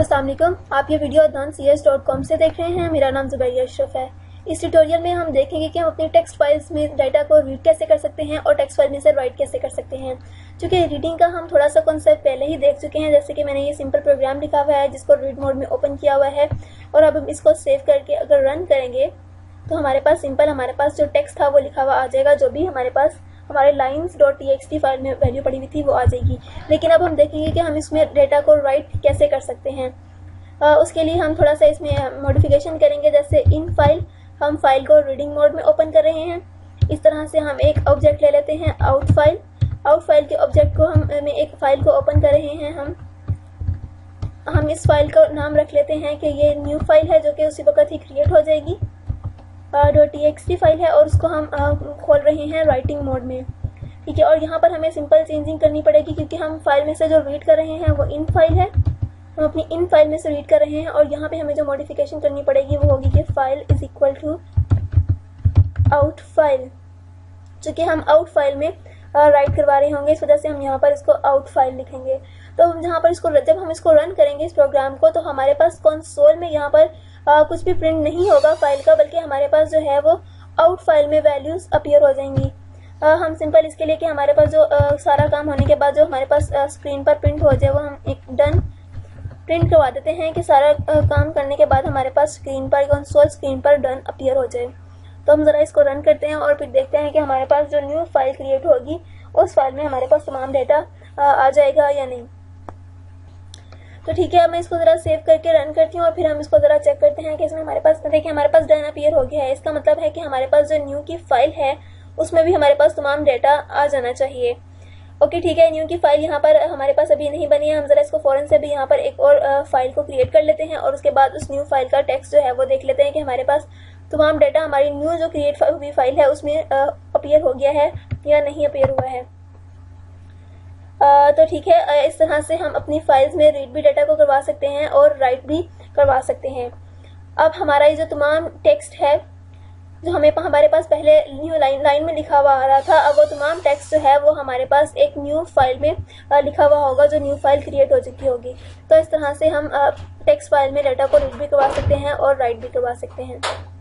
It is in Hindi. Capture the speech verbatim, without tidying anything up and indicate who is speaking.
Speaker 1: अस्सलाम वालेकुम। आप ये video Adnan C S dot com से देख रहे हैं। मेरा नाम ज़ुबैरिया अशरफ है। इस ट्यूटोरियल में हम देखेंगे कि हम अपनी टेक्स्ट फाइल्स में डाटा को रीड कैसे कर सकते हैं और टेक्स्ट फाइल में से राइट कैसे कर सकते हैं। चूँकि रीडिंग का हम थोड़ा सा कॉन्सेप्ट पहले ही देख चुके हैं, जैसे कि मैंने ये सिंपल प्रोग्राम लिखा हुआ है जिसको रीड मोड में ओपन किया हुआ है, और अब हम इसको सेव करके अगर रन करेंगे तो हमारे पास सिंपल हमारे पास जो टेक्स्ट था वो लिखा हुआ आ जाएगा। जो भी हमारे पास हमारे lines dot T X T file में वैल्यू पड़ी हुई थी वो आ जाएगी। लेकिन अब हम देखेंगे कि हम इसमें डेटा को राइट कैसे कर सकते हैं। uh, उसके लिए हम थोड़ा सा इसमें मॉडिफिकेशन करेंगे। जैसे इन फाइल, हम फाइल को रीडिंग मोड में ओपन कर रहे हैं। इस तरह से हम एक ऑब्जेक्ट ले लेते हैं आउट फाइल। आउट फाइल के ऑब्जेक्ट को हम में एक फाइल को ओपन कर रहे हैं। हम हम इस फाइल का नाम रख लेते हैं कि ये न्यू फाइल है, जो कि उसी वक्त ही क्रिएट हो जाएगी। Dot T X T file है और उसको हम uh, खोल रहे हैं राइटिंग मोड में। ठीक है, और यहाँ पर हमें सिंपल चेंजिंग करनी पड़ेगी क्योंकि हम फाइल में से जो रीड कर रहे हैं वो इन फाइल है। हम अपनी इन फाइल में से रीड कर रहे हैं और यहाँ पे हमें जो मॉडिफिकेशन करनी पड़ेगी वो होगी कि file is equal to out file. चूँकि हम आउट फाइल में राइट uh, करवा रहे होंगे, इस वजह से हम यहाँ पर इसको आउट फाइल लिखेंगे। तो हम जहाँ पर इसको जब हम इसको रन करेंगे इस प्रोग्राम को, तो हमारे पास कंसोल में यहाँ पर uh, कुछ भी प्रिंट नहीं होगा फाइल का, बल्कि हमारे पास जो है वो आउट फाइल में वैल्यूज अपीयर हो जाएंगी। uh, हम सिंपल इसके लिए कि हमारे पास जो uh, सारा काम होने के बाद जो हमारे पास uh, स्क्रीन पर प्रिंट हो जाए वो हम एक डन प्रिंट करवा देते हैं कि सारा uh, काम करने के बाद हमारे पास स्क्रीन पर कंसोल स्क्रीन पर डन अपीयर हो जाए। तो हम ज़रा इसको रन करते हैं और फिर देखते हैं कि हमारे पास जो न्यू फाइल क्रिएट होगी उस फाइल में हमारे पास तमाम डेटा आ जाएगा या नहीं। तो ठीक है, अब मैं इसको ज़रा सेव करके रन करती हूँ और फिर हम इसको ज़रा चेक करते हैं कि इसमें हमारे पास देखिए हमारे पास डन अपीयर हो गया है। इसका मतलब है कि हमारे पास जो न्यू की फाइल है उसमें भी हमारे पास तमाम डेटा आ जाना चाहिए। ओके ठीक है, न्यू की फाइल यहाँ पर हमारे पास अभी नहीं बनी है। हम ज़रा इसको फ़ौरन से भी यहाँ पर एक और फाइल को क्रिएट कर लेते हैं और उसके बाद उस न्यू फाइल का टेक्स्ट जो है वो देख लेते हैं कि हमारे पास तमाम डेटा हमारी न्यू जो क्रिएट हुई फाइल है उसमें अपीयर हो गया है या नहीं अपीयर हुआ है। uh, तो ठीक है, uh, इस तरह से हम अपनी फाइल्स में रीड भी डेटा को करवा सकते हैं और राइट भी करवा सकते हैं। अब हमारा ये जो तमाम टेक्स्ट है जो हमें हमारे पास पहले न्यू लाइन लाइन में लिखा हुआ आ रहा था, अब वो तमाम टेक्स्ट जो है वो हमारे पास एक न्यू फाइल में uh, लिखा हुआ होगा जो न्यू फाइल क्रिएट हो चुकी होगी। तो इस तरह से हम टेक्स्ट फाइल में डेटा को रीड भी करवा सकते हैं और राइट भी करवा सकते हैं।